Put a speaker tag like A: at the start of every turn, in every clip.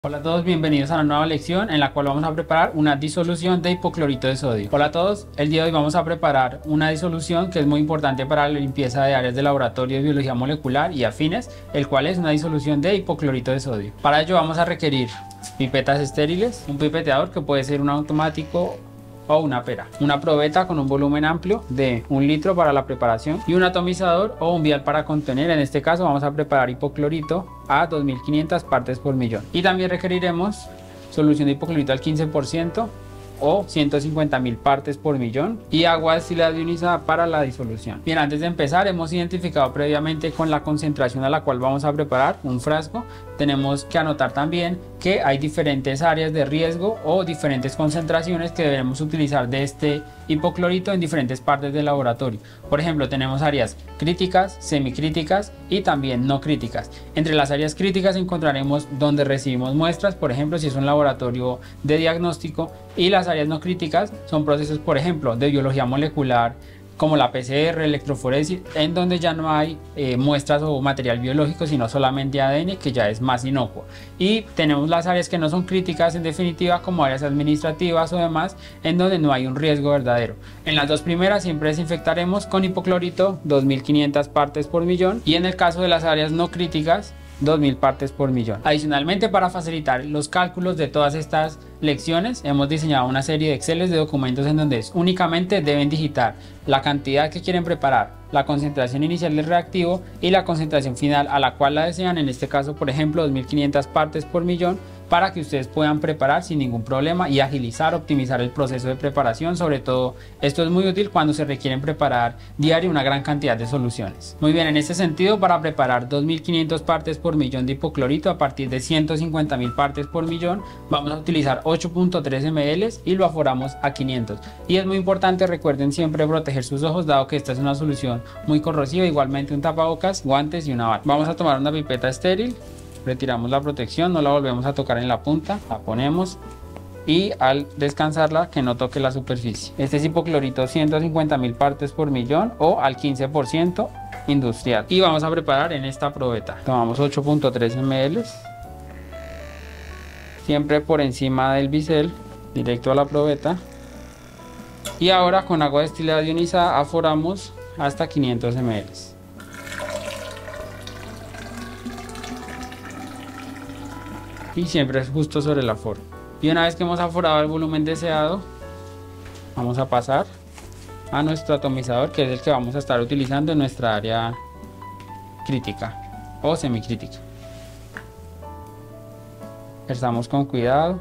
A: Hola a todos, bienvenidos a una nueva lección en la cual vamos a preparar una disolución de hipoclorito de sodio. Hola a todos, el día de hoy vamos a preparar una disolución que es muy importante para la limpieza de áreas de laboratorio de biología molecular y afines, el cual es una disolución de hipoclorito de sodio. Para ello vamos a requerir pipetas estériles, un pipeteador que puede ser un automático o una pera, una probeta con un volumen amplio de 1 litro para la preparación y un atomizador o un vial para contener. En este caso vamos a preparar hipoclorito a 2500 partes por millón, y también requeriremos solución de hipoclorito al 15% o 150.000 partes por millón y agua destilada ionizada para la disolución. Bien, antes de empezar hemos identificado previamente con la concentración a la cual vamos a preparar un frasco. Tenemos que anotar también que hay diferentes áreas de riesgo o diferentes concentraciones que debemos utilizar de este hipoclorito en diferentes partes del laboratorio. Por ejemplo, tenemos áreas críticas, semicríticas y también no críticas. Entre las áreas críticas encontraremos donde recibimos muestras, por ejemplo si es un laboratorio de diagnóstico, y las áreas no críticas son procesos, por ejemplo, de biología molecular como la PCR, electroforesis, en donde ya no hay muestras o material biológico, sino solamente ADN, que ya es más inocuo. Y tenemos las áreas que no son críticas, en definitiva, como áreas administrativas o demás, en donde no hay un riesgo verdadero. En las dos primeras siempre desinfectaremos con hipoclorito 2500 partes por millón, y en el caso de las áreas no críticas 2000 partes por millón. Adicionalmente, para facilitar los cálculos de todas estas lecciones, hemos diseñado una serie de Excel de documentos en donde únicamente deben digitar la cantidad que quieren preparar, la concentración inicial del reactivo y la concentración final a la cual la desean, en este caso por ejemplo 2500 partes por millón, para que ustedes puedan preparar sin ningún problema y agilizar, optimizar el proceso de preparación. Sobre todo esto es muy útil cuando se requieren preparar diario una gran cantidad de soluciones. Muy bien, en este sentido, para preparar 2500 partes por millón de hipoclorito a partir de 150.000 partes por millón, vamos a utilizar 8.3 ml y lo aforamos a 500. Y es muy importante, recuerden siempre proteger sus ojos, dado que esta es una solución muy corrosiva. Igualmente un tapabocas, guantes y una bata. Vamos a tomar una pipeta estéril. Retiramos la protección, no la volvemos a tocar en la punta, la ponemos y al descansarla que no toque la superficie. Este es hipoclorito 150.000 partes por millón o al 15% industrial. Y vamos a preparar en esta probeta. Tomamos 8.3 ml, siempre por encima del bisel, directo a la probeta. Y ahora con agua destilada ionizada aforamos hasta 500 ml. Y siempre es justo sobre el aforo. Y una vez que hemos aforado el volumen deseado, vamos a pasar a nuestro atomizador, que es el que vamos a estar utilizando en nuestra área crítica o semicrítica. Versamos con cuidado.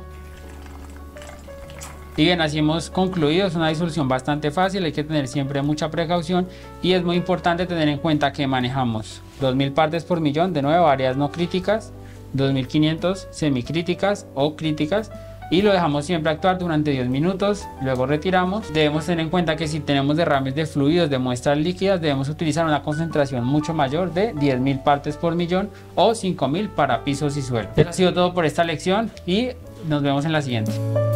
A: Y bien, así hemos concluido. Es una disolución bastante fácil, hay que tener siempre mucha precaución y es muy importante tener en cuenta que manejamos 2000 partes por millón, de nuevo áreas no críticas, 2500 semicríticas o críticas, y lo dejamos siempre actuar durante 10 minutos, luego retiramos. Debemos tener en cuenta que si tenemos derrames de fluidos, de muestras líquidas, debemos utilizar una concentración mucho mayor de 10.000 partes por millón o 5000 para pisos y suelo. Eso ha sido todo por esta lección y nos vemos en la siguiente.